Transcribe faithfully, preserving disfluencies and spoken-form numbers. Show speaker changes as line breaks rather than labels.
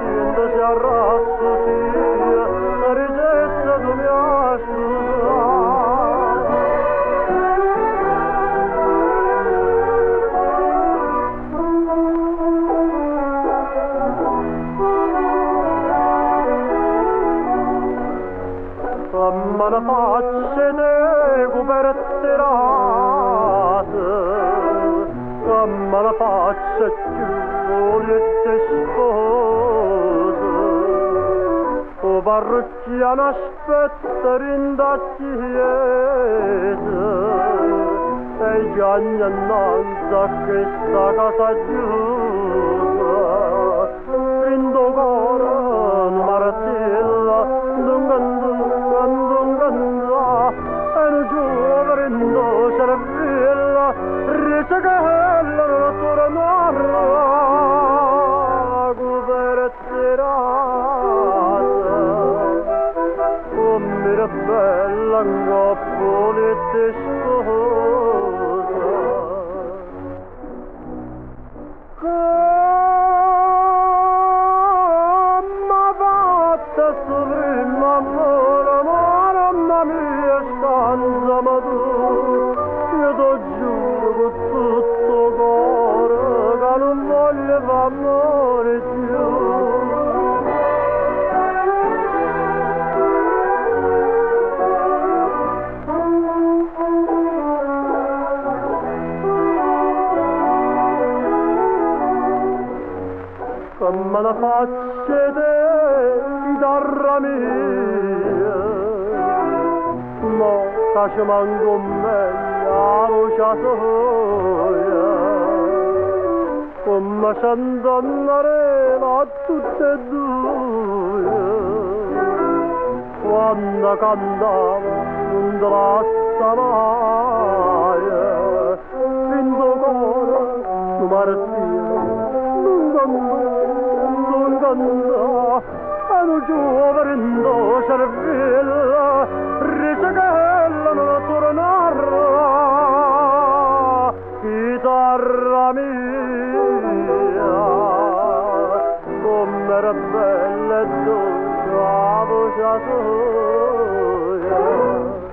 quando si arrasso sia la ricetta tu mi asciuga. Ma la faccia te coperte rase, ma la faccia più e sposa, o parrucchiano aspetta rinda chiesa, e già innanzi a questa casa chiusa, rindo cora Martella, dunque e non giovere no cervella riccia che la natura narra guverterata come era bella coppole te sposa come fatta sovrima mamma mia stanza ma tu io t'ho giuro con tutto cuore che non voglio amore più come la faccia te chitarra mia mo cace manco meglio voce soia come c'andannare a tutte e due quando cantava non te la mai finto cuore tu Martina non canta non canta e non giovere no cervella riccia che la natura narra chitarra mia come era bella e dolce la voce soia